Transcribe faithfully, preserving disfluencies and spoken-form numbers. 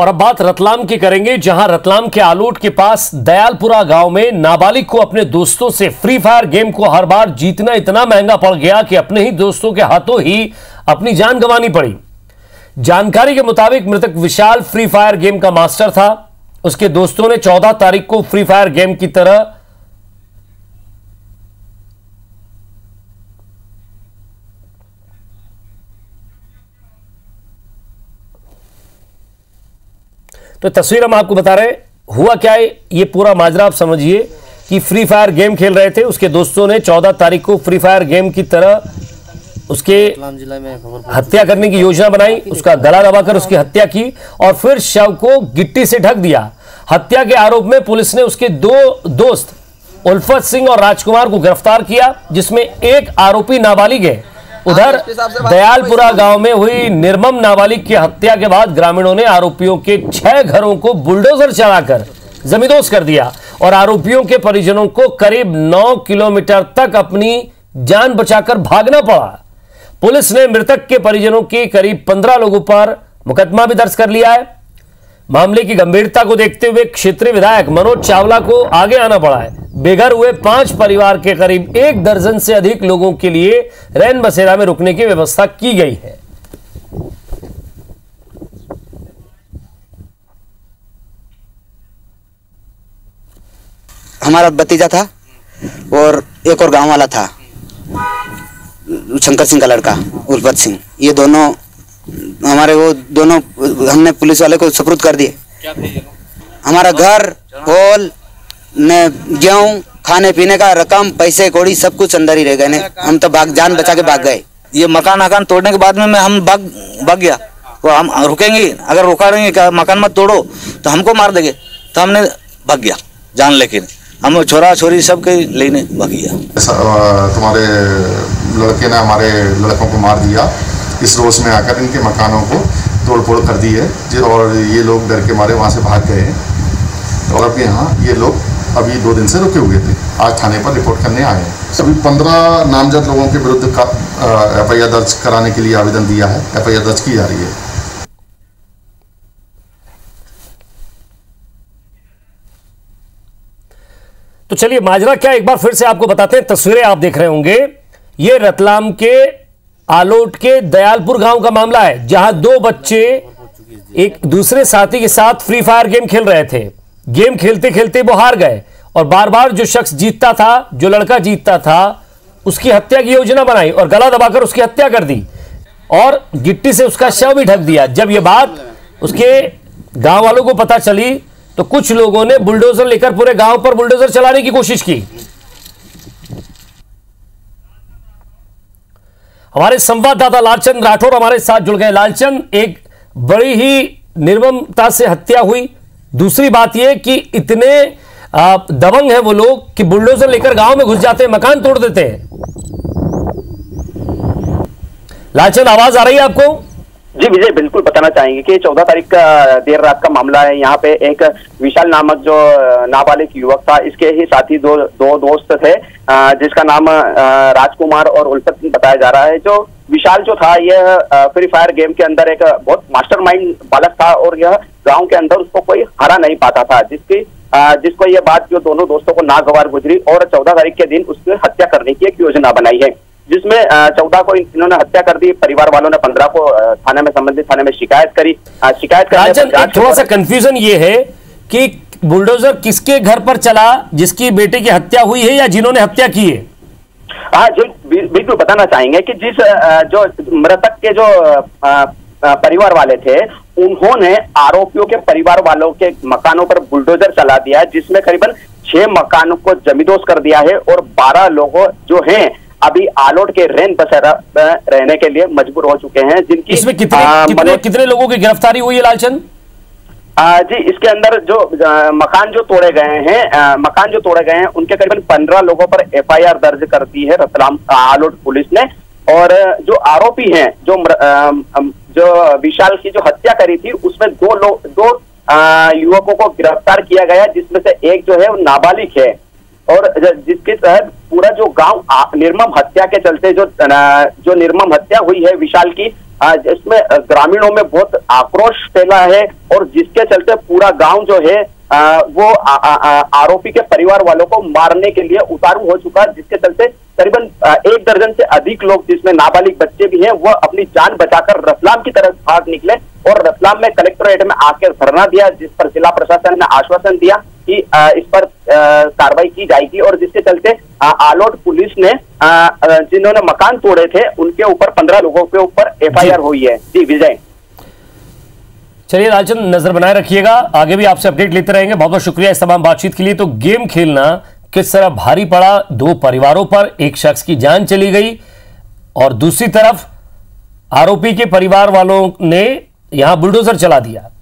और अब बात रतलाम की करेंगे, जहां रतलाम के आलोट के पास दयालपुरा गांव में नाबालिग को अपने दोस्तों से फ्री फायर गेम को हर बार जीतना इतना महंगा पड़ गया कि अपने ही दोस्तों के हाथों ही अपनी जान गंवानी पड़ी। जानकारी के मुताबिक मृतक विशाल फ्री फायर गेम का मास्टर था। उसके दोस्तों ने चौदह तारीख को फ्री फायर गेम की तरह तो तस्वीर हम आपको बता रहे हैं। हुआ क्या है ये पूरा माजरा आप समझिए कि फ्री फायर गेम खेल रहे थे। उसके दोस्तों ने चौदह तारीख को फ्री फायर गेम की तरह उसके हत्या करने की योजना बनाई, उसका गला दबाकर उसकी हत्या की और फिर शव को गिट्टी से ढक दिया। हत्या के आरोप में पुलिस ने उसके दो दोस्त उल्फत सिंह और राजकुमार को गिरफ्तार किया, जिसमें एक आरोपी नाबालिग है। उधर दयालपुरा गांव में हुई निर्मम नाबालिग की हत्या के बाद ग्रामीणों ने आरोपियों के छह घरों को बुलडोजर चलाकर जमींदोज कर दिया और आरोपियों के परिजनों को करीब नौ किलोमीटर तक अपनी जान बचाकर भागना पड़ा। पुलिस ने मृतक के परिजनों के करीब पंद्रह लोगों पर मुकदमा भी दर्ज कर लिया है। मामले की गंभीरता को देखते हुए क्षेत्रीय विधायक मनोज चावला को आगे आना पड़ा है। बेघर हुए पांच परिवार के करीब एक दर्जन से अधिक लोगों के लिए रैन बसेरा में रुकने की व्यवस्था की गई है। हमारा भतीजा था और एक और गांव वाला था, शंकर सिंह का लड़का उल्फत सिंह। ये दोनों हमारे वो दोनों हमने पुलिस वाले को सुपुर्द कर दिए। हमारा घर होल ने गेहूं खाने पीने का रकम पैसे कौड़ी सब कुछ अंदर ही रह गए। हम तो भाग जान बचा के भाग गए। ये मकान मकान तोड़ने के बाद में हम भाग भाग गया। वो हम रुकेंगे, अगर रोका रहेंगे मकान मत तोड़ो तो हमको मार देंगे, तो हमने भाग गया जान लेके। हम छोरा छोरी सब के लेने भाग गया। तुम्हारे लड़के ने हमारे लड़कों को मार दिया, इस रोष में आकर इनके मकानों को तोड़ फोड़ कर दी है और ये लोग डर के मारे वहाँ से भाग गए हैं। और अब यहाँ ये लोग अभी दो दिन से रुके हुए थे, आज थाने पर रिपोर्ट करने आए हैं। सभी पंद्रह नामजद लोगों के विरुद्ध का एफ आई आर दर्ज कराने के लिए आवेदन दिया है। एफ आई आर दर्ज की जा रही है। तो चलिए माजरा क्या एक बार फिर से आपको बताते हैं। तस्वीरें आप देख रहे होंगे, ये रतलाम के आलोट के दयालपुर गांव का मामला है, जहां दो बच्चे एक दूसरे साथी के साथ फ्री फायर गेम खेल रहे थे। गेम खेलते खेलते वो हार गए और बार बार जो शख्स जीतता था, जो लड़का जीतता था, उसकी हत्या की योजना बनाई और गला दबाकर उसकी हत्या कर दी और गिट्टी से उसका शव भी ढक दिया। जब यह बात उसके गांव वालों को पता चली तो कुछ लोगों ने बुलडोजर लेकर पूरे गांव पर बुलडोजर चलाने की कोशिश की। हमारे संवाददाता लालचंद राठौर हमारे साथ जुड़ गए। लालचंद, एक बड़ी ही निर्ममता से हत्या हुई। दूसरी बात यह कि इतने दबंग हैं वो लोग कि बुलडोजर लेकर गांव में घुस जाते हैं, मकान तोड़ देते हैं। लालचंद, आवाज आ रही है आपको? जी विजय, बिल्कुल बताना चाहेंगे कि चौदह तारीख का देर रात का मामला है। यहाँ पे एक विशाल नामक जो नाबालिग युवक था, इसके ही साथी दो दो दोस्त थे, जिसका नाम राजकुमार और उल्फत सिंह बताया जा रहा है। जो विशाल जो था, यह फ्री फायर गेम के अंदर एक बहुत मास्टरमाइंड बालक था और यह गांव के अंदर उसको कोई हरा नहीं पाता था, जिसकी जिसको यह बात जो दोनों दोस्तों को नागवार गुजरी और चौदह तारीख के दिन उसकी हत्या करने की एक योजना बनाई है, जिसमें चौदह को इन्होंने हत्या कर दी। परिवार वालों ने पंद्रह को थाने में संबंधित थाने में शिकायत करी। शिकायत करने थोड़ा सा कंफ्यूजन ये है कि बुलडोजर किसके घर पर चला, जिसकी बेटे की हत्या हुई है या जिन्होंने हत्या की है? हाँ जी, बिल्कुल बताना चाहेंगे कि जिस जो मृतक के जो परिवार वाले थे, उन्होंने आरोपियों के परिवार वालों के मकानों पर बुलडोजर चला दिया, जिसमें करीबन छह मकानों को जमींदोज कर दिया है और बारह लोगों जो हैं अभी आलोट के रैन बसेरा रहने के लिए मजबूर हो चुके हैं। जिनकी इसमें कितने आ, कितने, कितने लोगों की गिरफ्तारी हुई है लालचंद? आ, जी, इसके अंदर जो आ, मकान जो तोड़े गए हैं आ, मकान जो तोड़े गए हैं उनके करीबन पंद्रह लोगों पर एफ आई आर दर्ज कर दी है रतलाम आलोट पुलिस ने। और जो आरोपी हैं, जो आ, जो विशाल की जो हत्या करी थी, उसमें दो लोग दो युवकों को गिरफ्तार किया गया, जिसमें से एक जो है वो नाबालिग है और जिसके तहत पूरा जो गांव निर्मम हत्या के चलते जो जो निर्मम हत्या हुई है विशाल की, जिसमें ग्रामीणों में बहुत आक्रोश फैला है और जिसके चलते पूरा गांव जो है आ, वो आ, आ, आरोपी के परिवार वालों को मारने के लिए उतारू हो चुका है, जिसके चलते करीबन एक दर्जन से अधिक लोग जिसमें नाबालिग बच्चे भी हैं वह अपनी जान बचाकर रतलाम की तरफ भाग निकले और रतलाम में कलेक्टोरेट में आकर धरना दिया, जिस पर जिला प्रशासन ने आश्वासन दिया कि इस पर कार्रवाई की जाएगी और जिसके चलते आलोट पुलिस ने जिन्होंने मकान तोड़े थे उनके ऊपर पंद्रह लोगों के ऊपर एफ आई आर हुई है। जी विजय। चलिए लालचंद, नजर बनाए रखिएगा, आगे भी आपसे अपडेट लेते रहेंगे। बहुत बहुत शुक्रिया इस तमाम बातचीत के लिए। तो गेम खेलना किस तरह भारी पड़ा दो परिवारों पर, एक शख्स की जान चली गई और दूसरी तरफ आरोपी के परिवार वालों ने यहां बुलडोजर चला दिया।